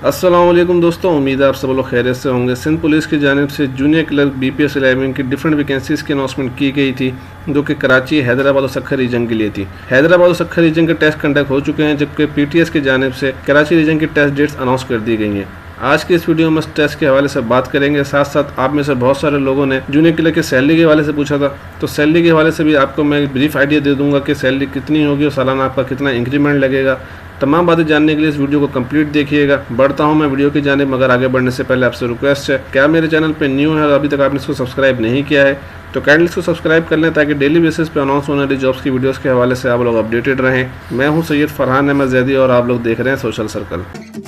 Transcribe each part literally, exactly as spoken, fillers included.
अस्सलाम वालेकुम दोस्तों, उम्मीद है आप सब लोग खैरियत से होंगे। सिंध पुलिस की जानिब से जूनियर क्लर्क बीपीएस इलेवन की डिफरेंट वैकेंसीज़ की अनाउंसमेंट की गई थी, जो कि कराची, हैदराबाद और सक्खर रीजन के लिए थी। हैदराबाद और सक्खर रीजन के टेस्ट कंडक्ट हो चुके हैं, जबकि पीटीएस की जानिब से कराची रीजन की टेस्ट डेट्स अनाउंस कर दी गई हैं। आज की इस वीडियो में इस टेस्ट के हवाले से बात करेंगे। साथ साथ आप में से बहुत सारे लोगों ने जूनियर क्लर्क की सैलरी के हवाले से पूछा था, तो सैलरी के हवाले से भी आपको मैं ब्रीफ आइडिया दे दूंगा कि सैलरी कितनी होगी और सालाना आपका कितना इंक्रीमेंट लगेगा। तमाम बातें जानने के लिए इस वीडियो को कंप्लीट देखिएगा। बढ़ता हूं मैं वीडियो की जानिब, मगर आगे बढ़ने से पहले आपसे रिक्वेस्ट है, क्या मेरे चैनल पे न्यू है और अभी तक आपने इसको सब्सक्राइब नहीं किया है तो काइंडली इसको सब्सक्राइब कर लें, ताकि डेली बेसिस पे अनाउंस होने वाली जॉब्स की वीडियोस के हवाले से आप लोग अपडेटेड रहें। मैं हूं सैयद फरहान अहमद जैदी और आप लोग देख रहे हैं सोशल सर्कल।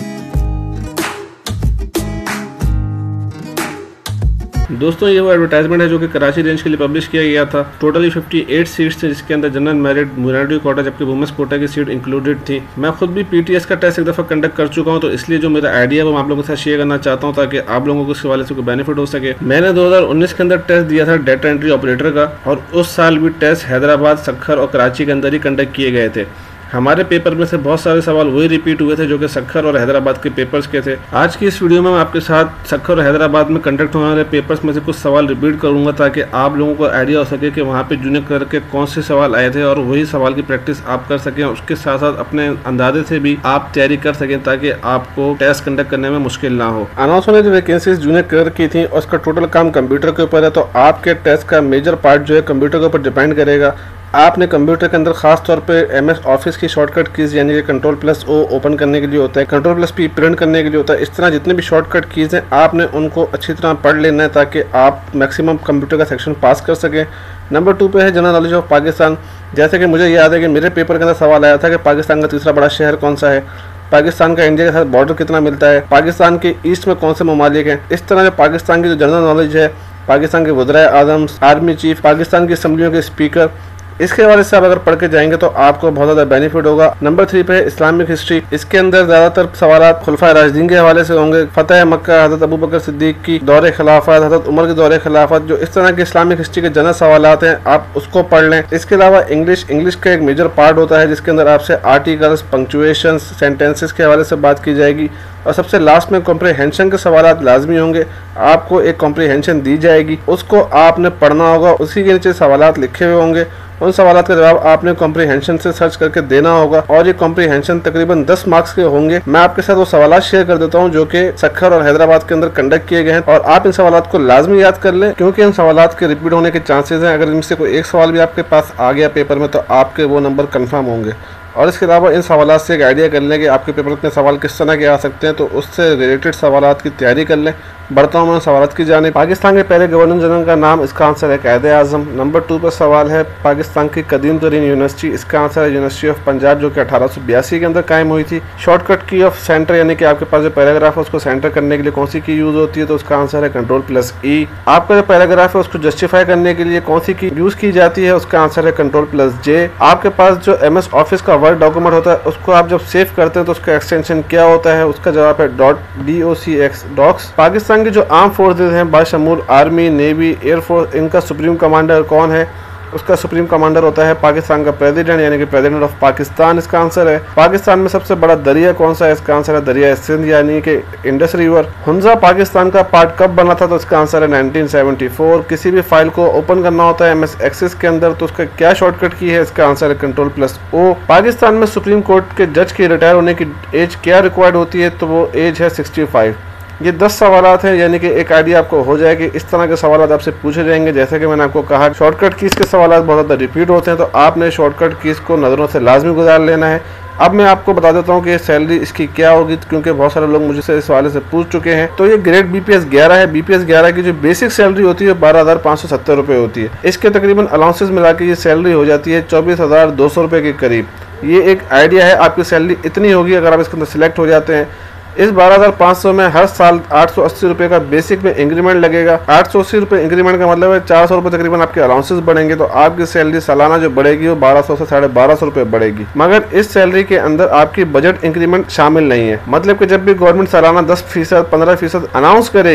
दोस्तों, ये वो एडवर्टाइजमेंट है जो कि कराची रेंज के लिए पब्लिश किया गया था। टोटली अट्ठावन सीट्स थे, जिसके अंदर जनरल मेरिट, माइनॉरिटी कोटा जबकि वुमेन्स कोटा की सीट इंक्लूडेड थी। मैं खुद भी पीटीएस का टेस्ट एक दफ़ा कंडक्ट कर चुका हूं, तो इसलिए जो मेरा आइडिया है वो मैं आप लोगों के साथ शेयर करना चाहता हूं, ताकि आप लोगों को इस हवाले से कोई बेनिफिट हो सके। मैंने दो हज़ार उन्नीस के अंदर टेस्ट दिया था डाटा एंट्री ऑपरेटर का, और उस साल भी टेस्ट हैदराबाद, सक्खर और कराची के अंदर ही कंडक्ट किए गए थे। हमारे पेपर में से बहुत सारे सवाल वही रिपीट हुए थे जो कि सक्खर और हैदराबाद के पेपर्स के थे। आज की इस वीडियो में मैं आपके साथ सक्खर और हैदराबाद में कंडक्ट होने वाले पेपर्स में से कुछ सवाल रिपीट करूंगा, ताकि आप लोगों को आइडिया हो सके कि वहाँ पे जूनियर क्लर्क के कौन से सवाल आए थे और वही सवाल की प्रैक्टिस आप कर सकें। उसके साथ साथ अपने अंदाजे से भी आप तैयारी कर सकें, ताकि आपको टेस्ट कंडक्ट करने में मुश्किल ना हो। अनाउंस होने जो वैकेंसीज जूनियर क्लर्क की थी, उसका टोटल काम कंप्यूटर के ऊपर है, तो आपके टेस्ट का मेजर पार्ट जो है कंप्यूटर के ऊपर डिपेंड करेगा। आपने कंप्यूटर के अंदर खास तौर पे एमएस ऑफिस की शॉर्टकट कीज यानी कि कंट्रोल प्लस ओ ओपन करने के लिए होता है, कंट्रोल प्लस पी प्रिंट करने के लिए होता है। इस तरह जितने भी शॉर्टकट कीज हैं आपने उनको अच्छी तरह पढ़ लेना है, ताकि आप मैक्सिमम कंप्यूटर का सेक्शन पास कर सकें। नंबर टू पे है जनरल नॉलेज ऑफ पाकिस्तान। जैसे कि मुझे याद है कि मेरे पेपर के अंदर सवाल आया था कि पाकिस्तान का तीसरा बड़ा शहर कौन सा है, पाकिस्तान का इंडिया के साथ बॉर्डर कितना मिलता है, पाकिस्तान के ईस्ट में कौन से ममालिक हैं। इस तरह जो पाकिस्तान की जो जनरल नॉलेज है, पाकिस्तान के वज़ीर आज़म, आर्मी चीफ, पाकिस्तान की असम्बलियों के स्पीकर, इसके हवाले से आप अगर पढ़ के जाएंगे तो आपको बहुत ज़्यादा बेनिफिट होगा। नंबर थ्री पे है इस्लामिक हिस्ट्री। इसके अंदर ज़्यादातर सवालात खुलफाए राशिदीन के हवाले से होंगे। फतेह मक्का, हज़रत अबू बकर सिद्दीक की दौरे खिलाफत, हज़रत उमर के दौरे खिलाफत, जो इस तरह के इस्लामिक हिस्ट्री के जनरल सवालात हैं आप उसको पढ़ लें। इसके अलावा इंग्लिश इंग्लिश का एक मेजर पार्ट होता है, जिसके अंदर आपसे आर्टिकल्स, पंक्चुएशन, सेंटेंसेस के हवाले से बात की जाएगी। और सबसे लास्ट में कॉम्प्रिहेंशन के सवालात लाजमी होंगे। आपको एक कॉम्प्रिहेंशन दी जाएगी, उसको आपने पढ़ना होगा, उसी के नीचे सवालात लिखे हुए होंगे। उन सवालात का जवाब आपने कॉम्प्रिहेंशन से सर्च करके देना होगा, और ये कॉम्प्रिहेंशन तकरीबन दस मार्क्स के होंगे। मैं आपके साथ वो सवालात शेयर कर देता हूँ जो कि सक्खर और हैदराबाद के अंदर कंडक्ट किए गए हैं, और आप इन सवालात को लाजमी याद कर लें, क्योंकि इन सवालात के रिपीट होने के चांसेस हैं। अगर इनसे कोई एक सवाल भी आपके पास आ गया पेपर में, तो आपके वो नंबर कन्फर्म होंगे। और इसके अलावा इन सवालात से एक आइडिया कर लें कि आपके पेपर में सवाल किस तरह के आ सकते हैं, तो उससे रिलेटेड सवालात की तैयारी कर लें। बढ़ता हूँ मैं सवालात की जानिब। पाकिस्तान के पहले गवर्नर जनरल का नाम, इसका आंसर है कायदे आज़म। नंबर टू पर सवाल है पाकिस्तान की कदीम तरीन यूनिवर्सिटी, इसका आंसर है यूनिवर्सिटी ऑफ पंजाब, जो कि अठारह सौ बयासी के अंदर कायम हुई थी। शॉर्टकट की ऑफ सेंटर यानी कि आपके पास जो पैराग्राफ है उसको सेंटर करने के लिए कौन सी की यूज़ होती है, तो उसका आंसर है कंट्रोल प्लस ई। आपका जो पैराग्राफ है उसको जस्टिफाई करने के लिए कौन सी की यूज़ की जाती है, उसका आंसर है कंट्रोल प्लस जे। आपके पास जो एम एस ऑफिस का वर्ड डॉक्यूमेंट होता है उसको आप जब सेव करते हैं तो उसका एक्सटेंशन क्या होता है, उसका जवाब है dot D O C X docx. Pakistan की जो आर्म फोर्सेज हैं बाशमूल आर्मी, नेवी, एयरफोर्स, इनका सुप्रीम कमांडर कौन है, उसका सुप्रीम कमांडर होता है पाकिस्तान का प्रेसिडेंट यानी कि प्रेसिडेंट ऑफ पाकिस्तान, इसका आंसर है। पाकिस्तान में सबसे बड़ा दरिया कौन सा है, इसका आंसर है दरिया सिंध यानी कि इंडस रिवर। हुंजा पाकिस्तान का पार्ट कब बना था, तो इसका आंसर है नाइनटीन सेवेंटी फोर। किसी भी फाइल को ओपन करना होता है एम एस एक्सेस के अंदर, तो उसका क्या शॉर्टकट की है, इसका आंसर है कंट्रोल प्लस ओ। पाकिस्तान में सुप्रीम कोर्ट के जज के रिटायर होने की एज क्या रिक्वायर्ड होती है, तो वो एज है सिक्सटी फाइव। ये दस सवालात हैं, यानी कि एक आइडिया आपको हो जाए कि इस तरह के सवालात आपसे पूछे जाएंगे। जैसे कि मैंने आपको कहा शॉर्टकट कीज़ के सवालात बहुत ज़्यादा रिपीट होते हैं, तो आपने शॉर्टकट कीज़ को नज़रों से लाजमी गुजार लेना है। अब मैं आपको बता देता हूँ कि सैलरी इसकी क्या होगी, क्योंकि बहुत सारे लोग मुझसे इस हवाले से पूछ चुके हैं। तो ये ग्रेड बीपीएस ग्यारह है। बीपीएस ग्यारह की जो बेसिक सैलरी होती है बारह हज़ार पाँच सौ सत्तर रुपये होती है। इसके तकरीबन अलाउंसेस मिला के ये सैलरी हो जाती है चौबीस हज़ार दो सौ रुपये के करीब। ये एक आइडिया है, आपकी सैलरी इतनी होगी अगर आप इसके अंदर सिलेक्ट हो जाते हैं। इस बारह हज़ार पाँच सौ में हर साल आठ सौ अस्सी रुपये का बेसिक में इंक्रीमेंट लगेगा। आठ सौ अस्सी रुपये इंक्रीमेंट का मतलब है चार सौ रुपये तकरीबन आपके अलाउंसेस बढ़ेंगे, तो आपकी सैलरी सालाना जो बढ़ेगी वो बारह सौ से साढ़े बारह सौ रुपये बढ़ेगी। मगर इस सैलरी के अंदर आपकी बजट इंक्रीमेंट शामिल नहीं है। मतलब कि जब भी गवर्नमेंट सालाना दस फीसद पंद्रह फीसद अनाउंस करेगी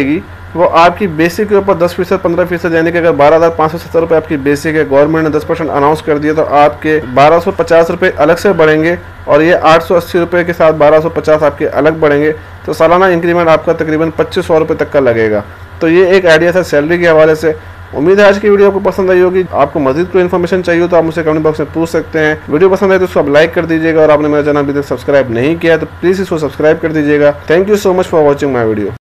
वो आपकी बेसिक के ऊपर दस फीसद पंद्रह फीसद यानी कि अगर बारह हज़ार पाँच सौ सत्तर रुपये आपकी बेसिक है, गवर्नमेंट ने दस परसेंट अनाउंस कर दिया तो आपके बारह सौ पचास रुपये अलग से बढ़ेंगे और ये आठ सौ अस्सी रुपये के साथ बारह सौ पचास आपके अलग बढ़ेंगे। तो सालाना इंक्रीमेंट आपका तकरीबन पच्चीस सौ रुपये तक का लगेगा। तो ये एक आइडिया था सैलरी के हवाले से। उम्मीद है आज की वीडियो आपको पसंद आई होगी। आपको मजीद कोई इन्फॉर्मेशन चाहिए हो तो आप मुझसे कमेंट बॉक्स में पूछ सकते हैं। वीडियो पसंद आए तो उसको आप लाइक कर दीजिएगा और आपने मेरा चैनल अभी तक सब्सक्राइब नहीं किया तो प्लीज़ इसको सब्सक्राइब कर दीजिएगा। Thank you so much for watching my video.